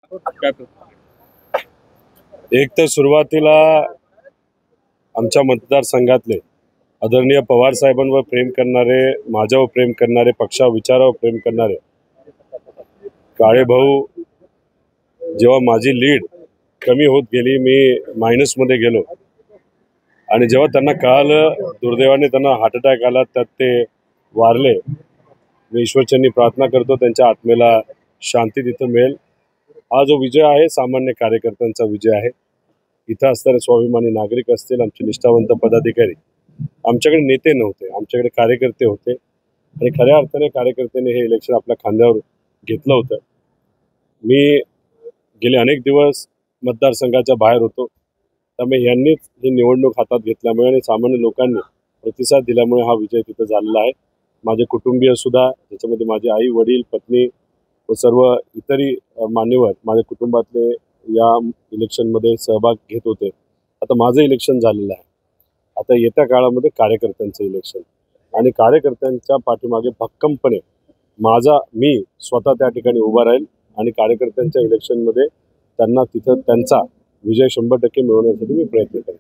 एक तर सुरुवातीला आमच्या मतदारसंघातले आदरणीय पवार साहेबांवर प्रेम करणारे, माझ्यावर प्रेम करणारे, पक्षावर विचारावर प्रेम करणारे काळे भाऊ, जेव्हा माझी लीड कमी होत गेली, मी मायनसमध्ये गेलो आणि जेव्हा त्यांना कळालं, दुर्दैवाने त्यांना हार्ट अटॅक आला, त्यात ते वारले. मी ईश्वरचरणी प्रार्थना करतो त्यांच्या आत्मेला शांती तिथं मिळेल. हा जो विजय आहे सामान्य कार्यकर्त्यांचा विजय आहे. इथं असणारे स्वाभिमानी नागरिक असतील, आमचे निष्ठावंत पदाधिकारी, आमच्याकडे नेते नव्हते, आमच्याकडे कार्यकर्ते होते आणि खऱ्या अर्थाने कार्यकर्त्यांनी हे इलेक्शन आपल्या खांद्यावर घेतलं होतं. मी गेले अनेक दिवस मतदारसंघाच्या बाहेर होतो, त्यामुळे यांनीच ही निवडणूक हातात घेतल्यामुळे आणि सामान्य लोकांनी प्रतिसाद दिल्यामुळे हा विजय तिथं झालेला आहे. माझे कुटुंबीय सुद्धा, ज्याच्यामध्ये माझे आई, वडील, पत्नी व सर्व इतरही मान्यवर माझ्या कुटुंबातले या इलेक्शनमध्ये सहभाग घेत होते. आता माझं इलेक्शन झालेलं आहे. आता येत्या काळामध्ये कार्यकर्त्यांचं इलेक्शन आणि कार्यकर्त्यांच्या पाठीमागे भक्कमपणे मी स्वतः त्या ठिकाणी उभा राहील आणि कार्यकर्त्यांच्या इलेक्शनमध्ये त्यांना तिथं त्यांचा विजय 100% मिळवण्यासाठी मी प्रयत्न करेन.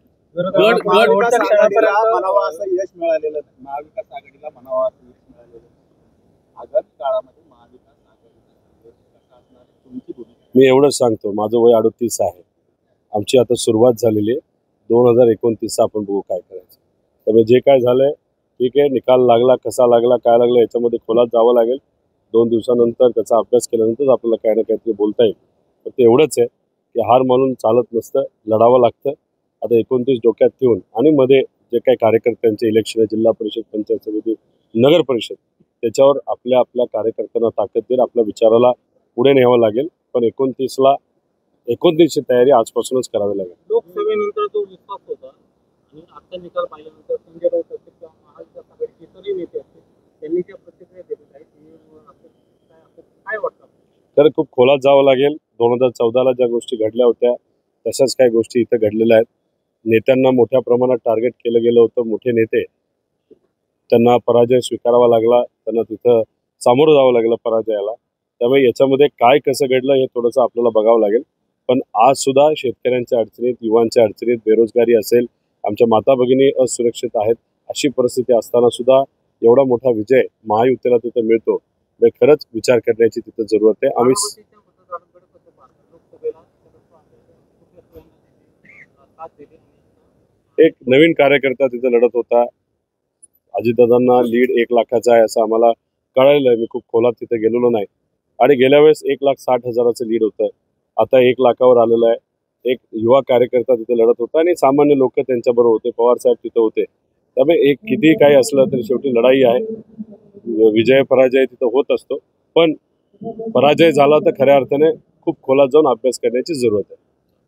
मी एवढंच सांगतो, माझं वय 38 आहे. आमची आता सुरुवात झालेली आहे. 2029 आपण बघू काय करायचं. त्यामुळे जे काय झालंय ठीक आहे, निकाल लागला, कसा लागला, काय लागला, याच्यामध्ये खोलात जावं लागेल. 2 दिवसानंतर त्याचा अभ्यास केल्यानंतर आपल्याला काही ना काहीतरी बोलता येईल. तर ते एवढंच आहे की हार मानून चालत नसतं, लढावं लागतं. आता 29 डोक्यात ठेवून आणि मध्ये जे काही कार्यकर्त्यांचे इलेक्शन आहे, जिल्हा परिषद, पंचायत समिती, नगर परिषद, त्याच्यावर आपल्या कार्यकर्त्यांना ताकद देईल, आपल्या विचाराला पुढे न्यावं लागेल. पण 29ची तयारी आजपासूनच करावी लागेल. लोकसभेनंतर जो विश्वास होता आणि आता निकाल पाहिल्यानंतर संजय राऊत असतील किंवा महाविकास आघाडीचे इतरही नेते असतील, त्यांनी त्या प्रतिक्रिया दिल्या आहेत. काय वाटतं? तर खूप खोलात जावं लागेल. 2014ला ज्या गोष्टी घडल्या होत्या तशाच काही गोष्टी इथं घडलेल्या आहेत. नेत्यांना मोठ्या प्रमाणात टार्गेट केलं गेलं होतं. मोठे नेते, त्यांना पराजय स्वीकारावा लागला, त्यांना तिथं सामोरं जावं लागलं पराजयाला. त्यामुळे याच्यामध्ये काय कसं घडलं हे थोडंसं आपल्याला बघावं लागेल. पण आज सुद्धा शेतकऱ्यांच्या अडचणीत, युवांच्या अडचणीत, बेरोजगारी असेल, आमच्या माता भगिनी असुरक्षित आहेत, अशी परिस्थिती असताना सुद्धा एवढा मोठा विजय महायुतीला तिथं मिळतो, खरंच विचार करण्याची तिथं जरूरत आहे. आम्ही एक नवीन कार्यकर्ता तिथं लढत होता. अजितदादांना लीड 1 लाखाचा आहे असं आम्हाला कळालेलं आहे. मी खूप खोलात तिथे गेलेलो नाही आणि गेल्या वेळेस 1,60,000चं लीड होतं. आता 1 लाखावर आलेलं आहे. एक युवा कार्यकर्ता तिथे लढत होता आणि सामान्य लोक त्यांच्याबरोबर होते. पवार साहेब तिथं होते. त्यामुळे एक किती काही असलं तरी शेवटी लढाई आहे. विजय पराजय तिथं होत असतो, पण पराजय झाला तर खऱ्या अर्थाने खूप खोलात जाऊन अभ्यास करण्याची जरूरत आहे.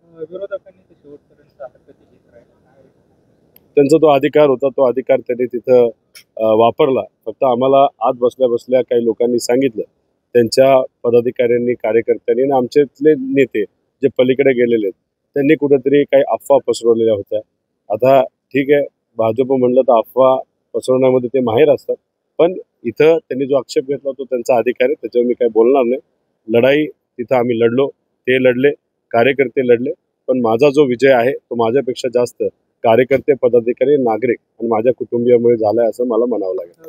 त्यांचा तो अधिकार होता, तो अधिकार त्यांनी तिथं वापरला. फक्त आम्हाला आत बसल्या बसल्या काही लोकांनी सांगितलं, त्यांच्या पदाधिकाऱ्यांनी, कार्यकर्त्यांनी आणि आमच्यातले नेते जे पलीकडे गेलेले आहेत, त्यांनी कुठेतरी काही अफवा पसरवलेल्या होत्या. आता ठीक आहे, भाजप म्हणलं तर अफवा पसरवण्यामध्ये ते माहीर असतात, पण इथं त्यांनी जो आक्षेप घेतला तो त्यांचा अधिकार आहे, त्याच्यावर मी काही बोलणार नाही. लढाई तिथं आम्ही लढलो, ते लढले, कार्यकर्ते लढले, पण माझा जो विजय आहे तो माझ्यापेक्षा जास्त कार्यकर्ते, पदाधिकारी, नागरिक आणि माझ्या कुटुंबियामुळे झालाय असं मला म्हणावं लागेल.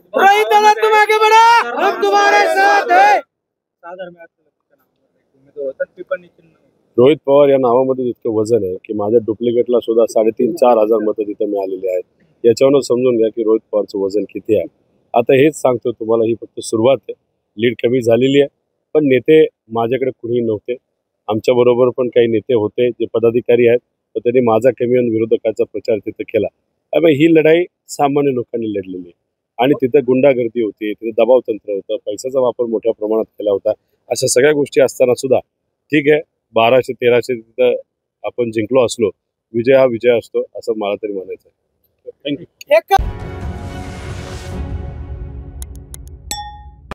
रोहित पवार या नावामध्ये इतकं वजन आहे की माझ्या डुप्लिकेटला सुद्धा 3,500-4,000 हजार मतं तिथं मिळालेली आहेत. याच्यावरून समजून घ्या की रोहित पवारचं वजन किती आहे. आता हेच सांगतो तुम्हाला, ही फक्त सुरुवात आहे. लीड कमी झालेली आहे, पण नेते माझ्याकडे कुणीही नव्हते. आमच्या बरोबर पण काही नेते होते जे पदाधिकारी आहेत, तर त्यांनी माझा कमी आणि विरोधकाचा प्रचार तिथं केला. त्यामुळे ही लढाई सामान्य लोकांनी लढलेली आहे आणि तिथं गुंडागर्दी होती, तिथं दबाव तंत्र होतं, पैशाचा वापर मोठ्या प्रमाणात केला होता. अशा सगळ्या गोष्टी असताना सुद्धा ठीक आहे, 1200-1300 तिथं आपण जिंकलो असलो, विजय हा विजय असतो असं मला तरी म्हणायचं आहे. थँक्यू.